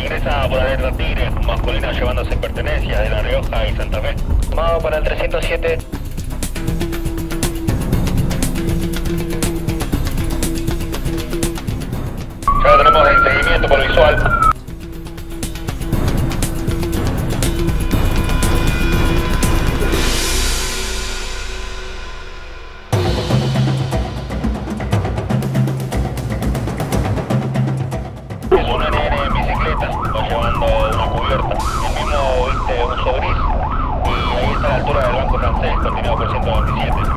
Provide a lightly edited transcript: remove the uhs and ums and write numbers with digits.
ingresa por alerta Tigre, masculino llevándose pertenencias de La Rioja y Santa Fe. Tomado para el 307. Ya lo tenemos en seguimiento por visual. Es un NN en bicicleta, va llevando una cubierta. El mismo viste uso gris y ahí está a la altura del banco francés, continúa por 127.